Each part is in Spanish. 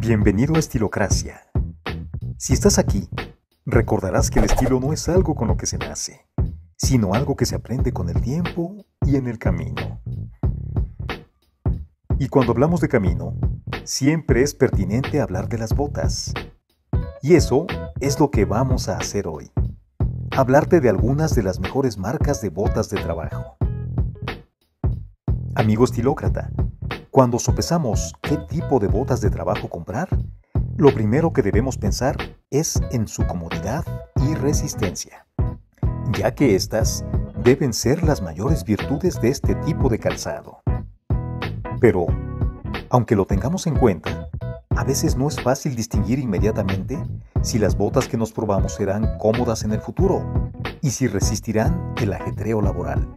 Bienvenido a Estilocracia. Si estás aquí, recordarás que el estilo no es algo con lo que se nace, sino algo que se aprende con el tiempo y en el camino. Y cuando hablamos de camino, siempre es pertinente hablar de las botas. Y eso es lo que vamos a hacer hoy. Hablarte de algunas de las mejores marcas de botas de trabajo. Amigo estilócrata, cuando sopesamos qué tipo de botas de trabajo comprar, lo primero que debemos pensar es en su comodidad y resistencia, ya que estas deben ser las mayores virtudes de este tipo de calzado. Pero, aunque lo tengamos en cuenta, a veces no es fácil distinguir inmediatamente si las botas que nos probamos serán cómodas en el futuro y si resistirán el ajetreo laboral.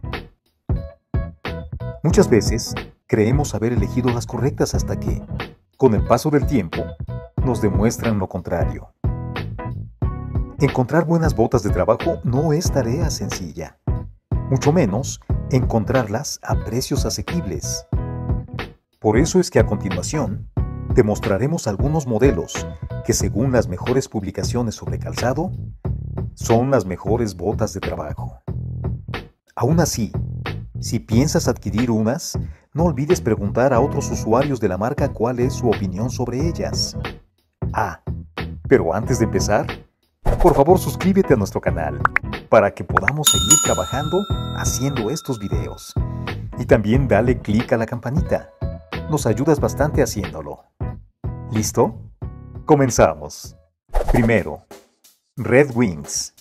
Muchas veces creemos haber elegido las correctas hasta que, con el paso del tiempo, nos demuestran lo contrario. Encontrar buenas botas de trabajo no es tarea sencilla, mucho menos encontrarlas a precios asequibles. Por eso es que a continuación te mostraremos algunos modelos que, según las mejores publicaciones sobre calzado, son las mejores botas de trabajo. Aún así, si piensas adquirir unas, no olvides preguntar a otros usuarios de la marca cuál es su opinión sobre ellas. Pero antes de empezar, por favor suscríbete a nuestro canal para que podamos seguir trabajando haciendo estos videos. Y también dale clic a la campanita. Nos ayudas bastante haciéndolo. ¿Listo? Comenzamos. Primero, Red Wings.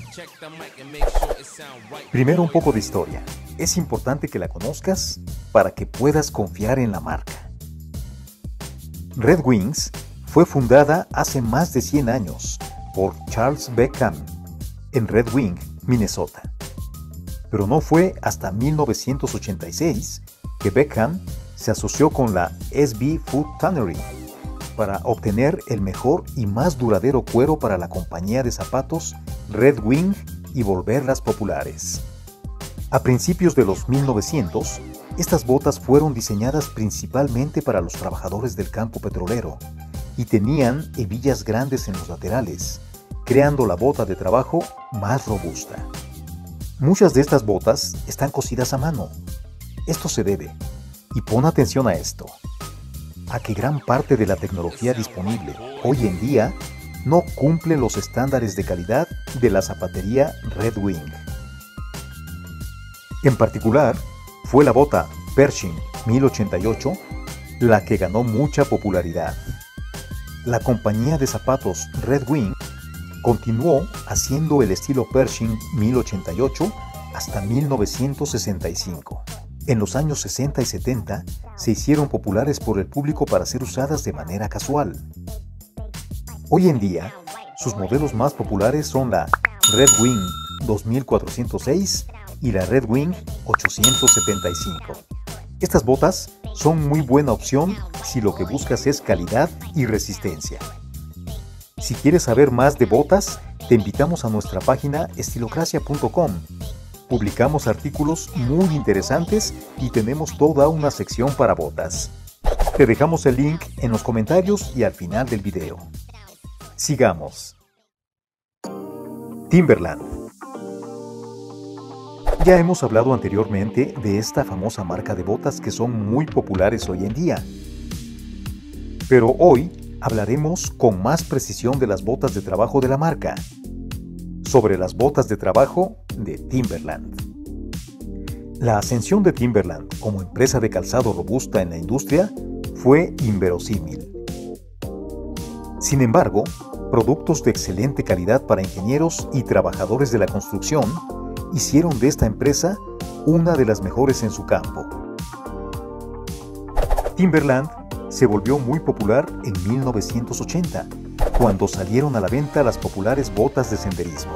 Primero un poco de historia. Es importante que la conozcas para que puedas confiar en la marca. Red Wings fue fundada hace más de 100 años por Charles Beckham en Red Wing, Minnesota. Pero no fue hasta 1986 que Beckham se asoció con la SB Foot Tannery para obtener el mejor y más duradero cuero para la compañía de zapatos Red Wing y volverlas populares. A principios de los 1900, estas botas fueron diseñadas principalmente para los trabajadores del campo petrolero y tenían hebillas grandes en los laterales, creando la bota de trabajo más robusta. Muchas de estas botas están cosidas a mano. Esto se debe, y pon atención a esto, a que gran parte de la tecnología disponible hoy en día no cumple los estándares de calidad de la zapatería Red Wing. En particular, fue la bota Pershing 1088 la que ganó mucha popularidad. La compañía de zapatos Red Wing continuó haciendo el estilo Pershing 1088 hasta 1965. En los años 60 y 70 se hicieron populares por el público para ser usadas de manera casual. Hoy en día, sus modelos más populares son la Red Wing 2406 y la Red Wing 875. Estas botas son muy buena opción si lo que buscas es calidad y resistencia. Si quieres saber más de botas, te invitamos a nuestra página estilocracia.com. Publicamos artículos muy interesantes y tenemos toda una sección para botas. Te dejamos el link en los comentarios y al final del video. Sigamos. Timberland. Ya hemos hablado anteriormente de esta famosa marca de botas que son muy populares hoy en día. Pero hoy hablaremos con más precisión de las botas de trabajo de la marca, sobre las botas de trabajo de Timberland. La ascensión de Timberland como empresa de calzado robusta en la industria fue inverosímil. Sin embargo, productos de excelente calidad para ingenieros y trabajadores de la construcción hicieron de esta empresa una de las mejores en su campo. Timberland se volvió muy popular en 1980, cuando salieron a la venta las populares botas de senderismo.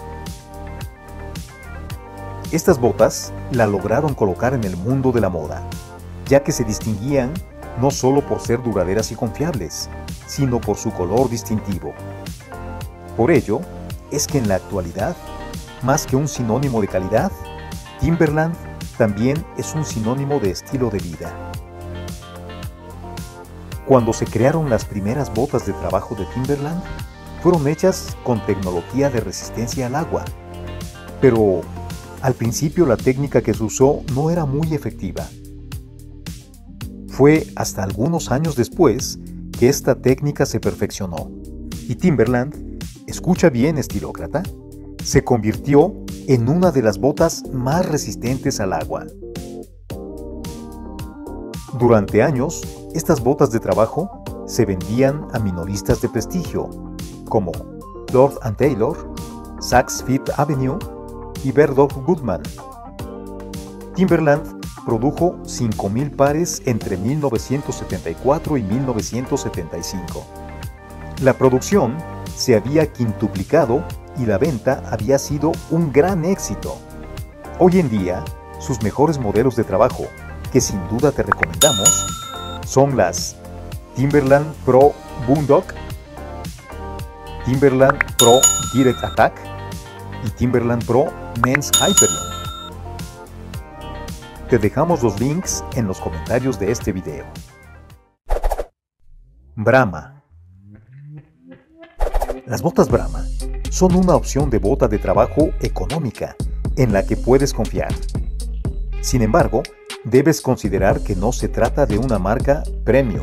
Estas botas la lograron colocar en el mundo de la moda, ya que se distinguían no solo por ser duraderas y confiables, sino por su color distintivo. Por ello, es que en la actualidad, más que un sinónimo de calidad, Timberland también es un sinónimo de estilo de vida. Cuando se crearon las primeras botas de trabajo de Timberland, fueron hechas con tecnología de resistencia al agua. Pero al principio la técnica que se usó no era muy efectiva. Fue hasta algunos años después que esta técnica se perfeccionó y Timberland, escucha bien estilócrata, se convirtió en una de las botas más resistentes al agua. Durante años, estas botas de trabajo se vendían a minoristas de prestigio, como Lord & Taylor, Saks Fifth Avenue y Bergdorf Goodman. Timberland produjo 5,000 pares entre 1974 y 1975. La producción se había quintuplicado y la venta había sido un gran éxito. Hoy en día, sus mejores modelos de trabajo, que sin duda te recomendamos, son las Timberland Pro Boondock, Timberland Pro Direct Attack y Timberland Pro Men's Hyperion. Te dejamos los links en los comentarios de este video. Brahma. Las botas Brahma son una opción de bota de trabajo económica en la que puedes confiar. Sin embargo, debes considerar que no se trata de una marca premium.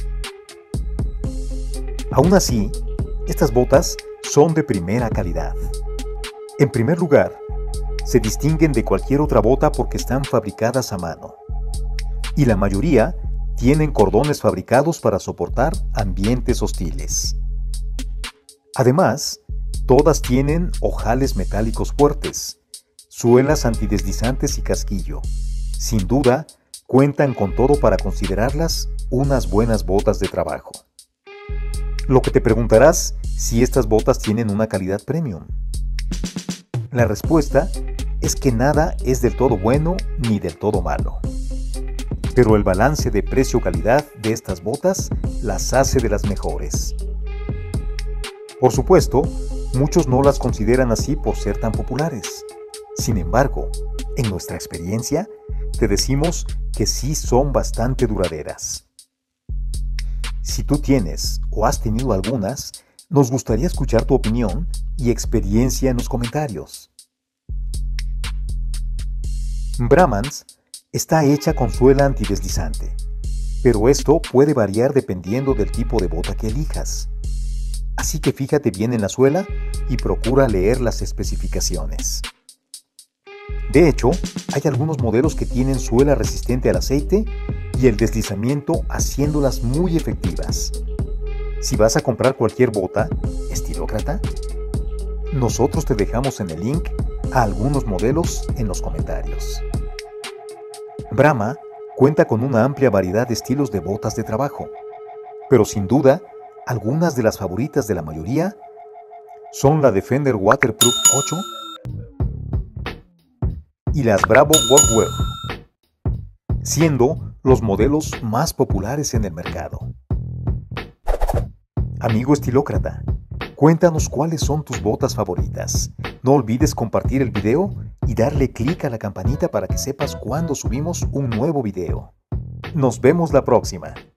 Aún así, estas botas son de primera calidad. En primer lugar, se distinguen de cualquier otra bota porque están fabricadas a mano. Y la mayoría tienen cordones fabricados para soportar ambientes hostiles. Además, todas tienen ojales metálicos fuertes, suelas antideslizantes y casquillo. Sin duda, cuentan con todo para considerarlas unas buenas botas de trabajo. Lo que te preguntarás si estas botas tienen una calidad premium. La respuesta es que nada es del todo bueno ni del todo malo. Pero el balance de precio-calidad de estas botas las hace de las mejores. Por supuesto, muchos no las consideran así por ser tan populares. Sin embargo, en nuestra experiencia, te decimos que sí son bastante duraderas. Si tú tienes o has tenido algunas, nos gustaría escuchar tu opinión y experiencia en los comentarios. Brahmans está hecha con suela antideslizante, pero esto puede variar dependiendo del tipo de bota que elijas. Así que fíjate bien en la suela y procura leer las especificaciones. De hecho, hay algunos modelos que tienen suela resistente al aceite y el deslizamiento haciéndolas muy efectivas. Si vas a comprar cualquier bota, estilócrata, nosotros te dejamos en el link a algunos modelos en los comentarios. Brahma cuenta con una amplia variedad de estilos de botas de trabajo, pero sin duda, algunas de las favoritas de la mayoría son la Defender Waterproof 8 y las Bravo Workwear, siendo los modelos más populares en el mercado. Amigo estilócrata, cuéntanos cuáles son tus botas favoritas. No olvides compartir el video y darle clic a la campanita para que sepas cuando subimos un nuevo video. Nos vemos la próxima.